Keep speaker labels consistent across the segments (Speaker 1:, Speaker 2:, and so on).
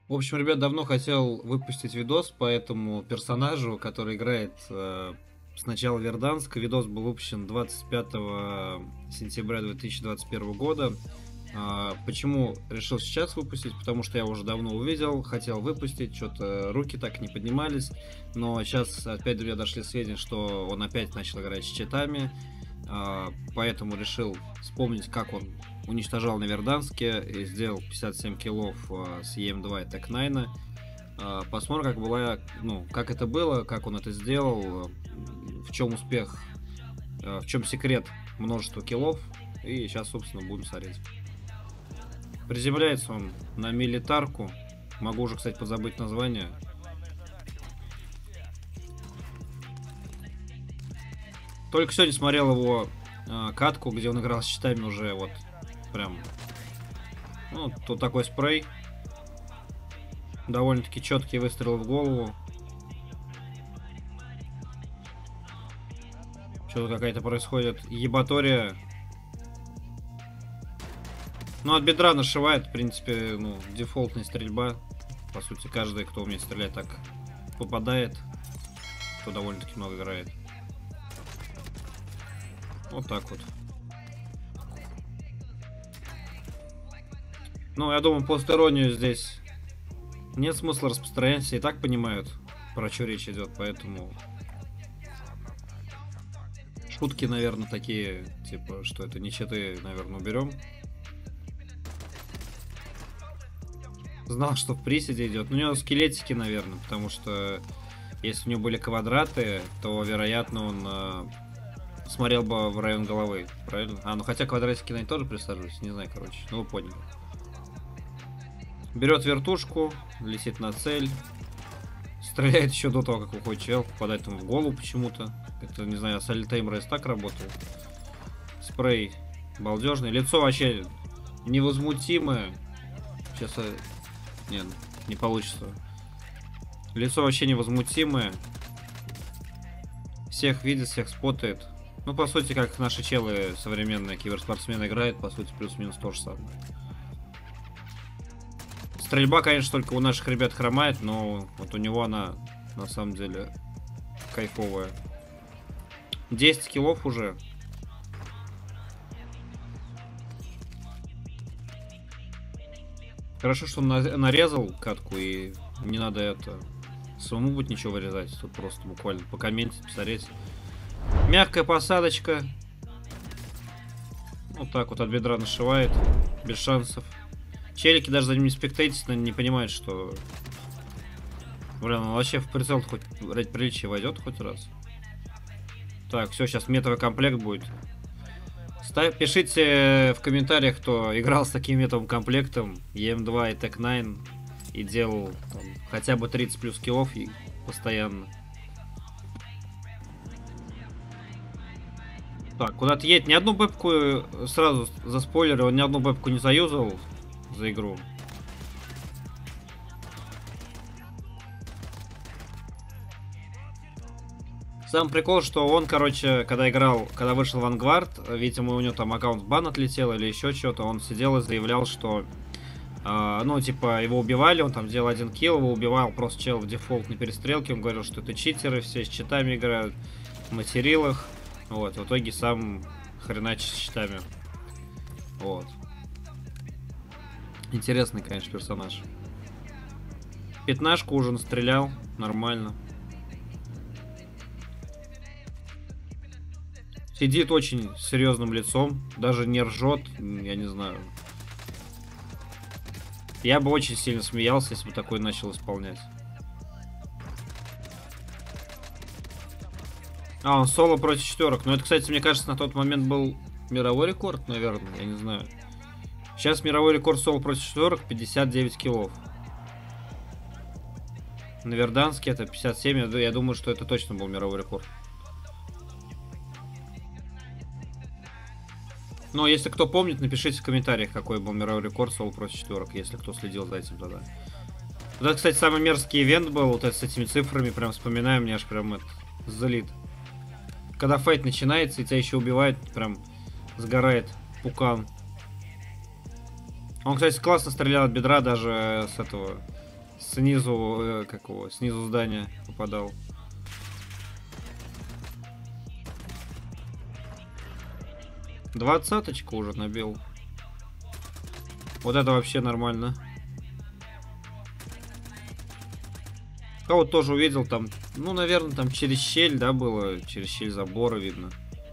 Speaker 1: В общем, ребят, давно хотел выпустить видос по этому персонажу, который играет сначала Верданск. Видос был выпущен 25 сентября 2021 года. Почему решил сейчас выпустить? Потому что я уже давно увидел, хотел выпустить, что-то руки так не поднимались. Но сейчас опять до меня дошли сведения, что он опять начал играть с читами. Поэтому решил вспомнить, как он уничтожал на Верданске и сделал 57 киллов с ЕМ2 и Тек-9. Посмотрим, как это было, как он это сделал, в чем успех, в чем секрет множества киллов. И сейчас, собственно, будем смотреть. Приземляется он на милитарку. Могу уже, кстати, позабыть название. Только сегодня смотрел его катку, где он играл с щитами уже вот прям. Ну, тут такой спрей. Довольно-таки четкий выстрел в голову. Что-то какая-то происходит ебатория. Ну, от бедра нашивает, в принципе, дефолтная стрельба. По сути, каждый, кто умеет стрелять, так попадает. Кто довольно-таки много играет. Вот так вот. Ну, я думаю, постороннюю здесь нет смысла распространять. Все и так понимают, про что речь идет, поэтому... Шутки, наверное, такие, типа, что это не читы, наверное, уберем. Знал, что в приседе идет. Ну, у него скелетики, наверное, потому что если у него были квадраты, то, вероятно, он смотрел бы в район головы, правильно? Ну хотя квадратики на ней тоже присаживаются, не знаю, короче. Ну, вы поняли. Берет вертушку, летит на цель. Стреляет еще до того, как уходит чел, попадает ему в голову почему-то. Это, не знаю, Солитейм Рейс так работал. Спрей балдежный. Лицо вообще невозмутимое. Сейчас... Нет, не получится. Лицо вообще невозмутимое. Всех видит, всех спотает. Ну, по сути, как наши челы современные киберспортсмены играют, по сути, плюс-минус то же самое. Стрельба, конечно, только у наших ребят хромает, но вот у него она, на самом деле, кайфовая. 10 киллов уже. Хорошо, что он нарезал катку, и не надо это самому будет ничего вырезать. Тут просто буквально покомментить, посмотреть. Мягкая посадочка. Вот так вот от бедра нашивает. Без шансов. Челики даже за ним не спектейтят, не понимают, что... Блин, он вообще в прицел хоть ради приличия войдет хоть раз. Так, все, сейчас метовый комплект будет. Пишите в комментариях, кто играл с таким метовым комплектом ЕМ2 и Тек-9 и делал там, хотя бы 30 плюс киллов и постоянно. Так, куда-то едет. Ни одну бэпку, сразу за спойлеры, он ни одну бэпку не заюзал за игру. Сам прикол, что он, короче, когда вышел Vanguard, видимо, у него там аккаунт бан отлетел или еще что-то, он сидел и заявлял, что, типа, его убивали, он там делал 1 килл, его убивал просто чел в дефолтной перестрелке, он говорил, что это читеры, все с читами играют, материл их, вот, в итоге сам хреначит с читами, вот. Интересный, конечно, персонаж. 15-ку уже настрелял, нормально. Сидит очень серьезным лицом, даже не ржет, я не знаю. Я бы очень сильно смеялся, если бы такой начал исполнять. Он соло против четверок. Но это, кстати, мне кажется, на тот момент был мировой рекорд, наверное, я не знаю. Сейчас мировой рекорд соло против четверок 59 киллов. На Верданске это 57, я думаю, что это точно был мировой рекорд. Но если кто помнит, напишите в комментариях, какой был мировой рекорд соло против четверок, если кто следил за этим тогда. Вот это, кстати, самый мерзкий ивент был, вот это с этими цифрами, прям вспоминаю, мне аж прям это залит. Когда файт начинается, и тебя еще убивают, прям сгорает пукан. Он, кстати, классно стрелял от бедра даже с этого, снизу, снизу здания попадал. Двадцаточку уже набил. Вот это вообще нормально. Кого-то тоже увидел там, ну, наверное, там через щель, да, было, через щель забора видно.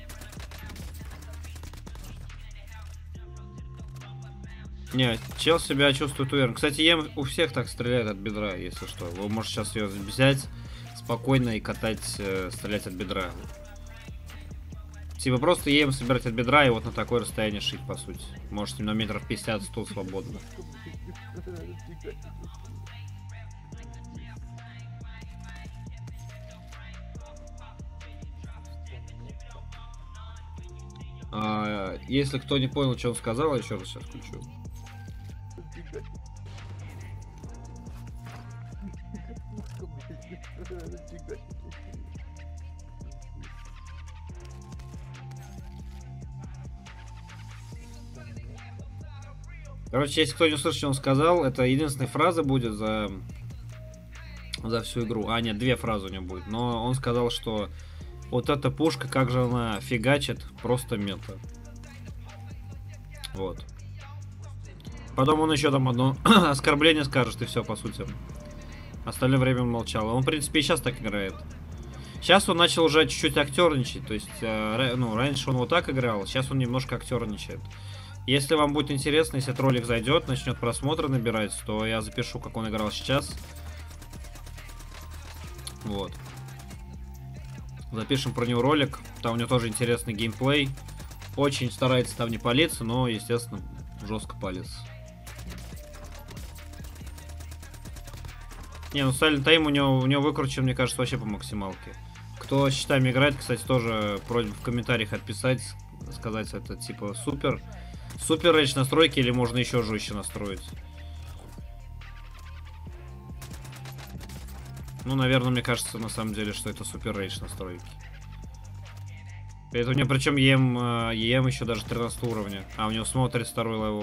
Speaker 1: Не, чел себя чувствует уверенно. Кстати, Ем у всех так стреляет от бедра, если что. Вы можете сейчас ее взять спокойно и катать, стрелять от бедра. Типа просто Ем собирать от бедра и вот на такое расстояние шить, по сути. Можете на метров 50-100 свободно. Если кто не понял, что он сказал, я еще раз сейчас включу. Короче, если кто не услышал, что он сказал, это единственная фраза будет за всю игру. А, нет, две фразы у него будет. Но он сказал, что вот эта пушка, как же она фигачит, просто мета. Вот. Потом он еще там одно оскорбление скажет, и все, по сути. Остальное время он молчал. Он, в принципе, и сейчас так играет. Сейчас он начал уже чуть-чуть актерничать. То есть, ну, раньше он вот так играл, сейчас он немножко актерничает. Если вам будет интересно, если этот ролик зайдет, начнет просмотры набирать, то я запишу, как он играл сейчас. Вот. Запишем про него ролик. Там у него тоже интересный геймплей. Очень старается там не палиться, но, естественно, жестко палится. Не, ну Silent Time у него выкручен, мне кажется, вообще по максималке. Кто с щитами играет, кстати, тоже просьба в комментариях отписать, сказать, это типа супер рейдж настройки или можно еще жестче настроить. Ну, наверное, мне кажется, на самом деле, что это супер рейдж настройки. Это у него, причем ЕМ еще даже 13 уровня. А у него смотрит второй левел.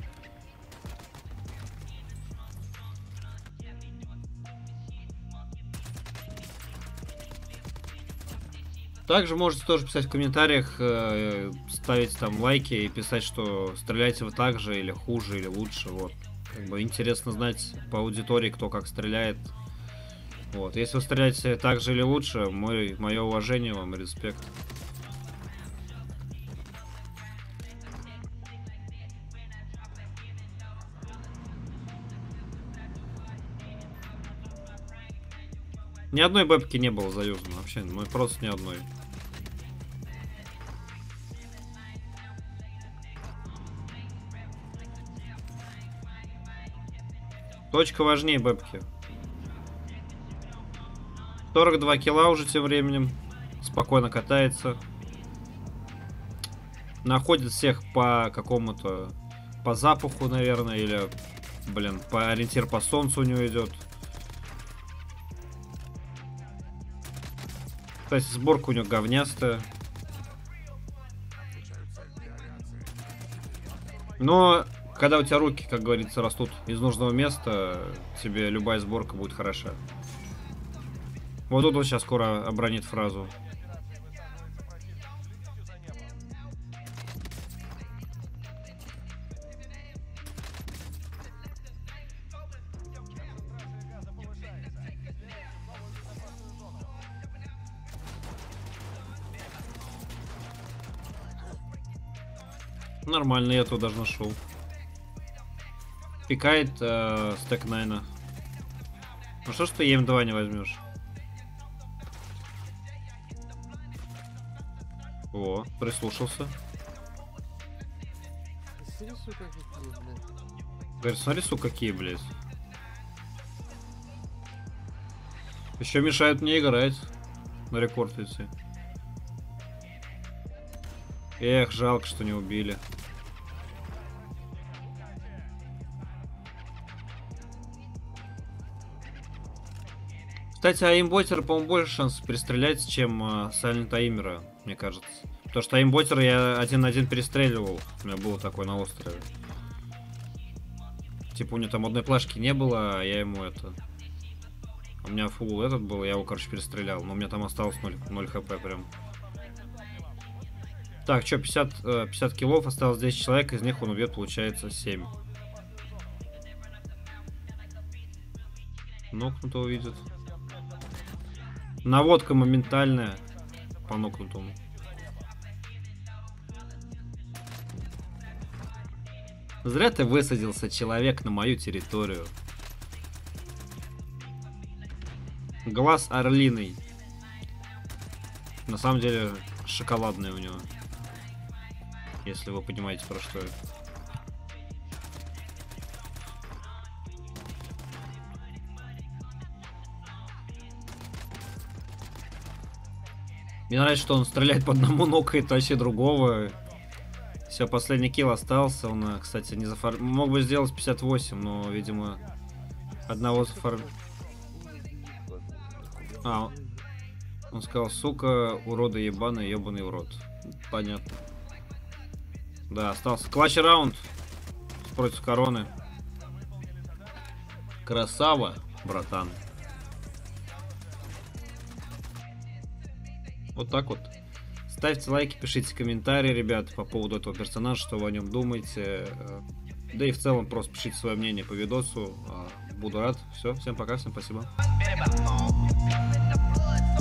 Speaker 1: Также можете тоже писать в комментариях, ставить там лайки и писать, что стреляете вы так же, или хуже, или лучше. Вот. Как бы интересно знать по аудитории, кто как стреляет. Вот. Если вы стреляете так же или лучше, мое уважение вам и респект. Ни одной бэбки не было заюзано вообще, ну просто ни одной. Точка важнее бэбки. 42 килла уже тем временем. Спокойно катается. Находит всех по какому-то... По запаху, наверное, или... Блин, по ориентир по солнцу у него идет. Кстати, сборка у него говнястая. Но, когда у тебя руки, как говорится, растут из нужного места, тебе любая сборка будет хороша. Вот тут вот сейчас скоро обронит фразу. Нормально, я тут даже нашел. Пикает стек Найна. Ну что ж ты ЕМ2 не возьмешь? О, прислушался. Говорит, смотри, сука, какие, блядь. Еще мешают мне играть на рекорд идти. Эх, жалко, что не убили. Кстати, аимботера, по-моему, больше шансов перестрелять, чем Silent Aim'ера, мне кажется. Потому что аимботера я один на один перестреливал. У меня было такое на острове. Типа у него там одной плашки не было, а я ему это... У меня фул этот был, я его, короче, перестрелял. Но у меня там осталось 0 хп прям. Так, что, 50 киллов, осталось 10 человек, из них он убьет, получается, 7. Нокнутого видит. Наводка моментальная по нокнутому. Зря ты высадился, человек, на мою территорию. Глаз орлиный. На самом деле, шоколадный у него. Если вы понимаете, про что это. Мне нравится, что он стреляет по одному, нокает вообще другого. Все, последний килл остался. Он, кстати, не зафар... Мог бы сделать 58, но, видимо, одного зафар... А, он сказал, сука, урода ебаный, ебаный урод. Понятно. Да, остался. Клатч раунд против короны. Красава, братан. Вот так вот. Ставьте лайки, пишите комментарии, ребят, по поводу этого персонажа, что вы о нем думаете. Да и в целом просто пишите свое мнение по видосу. Буду рад. Все, всем пока, всем спасибо.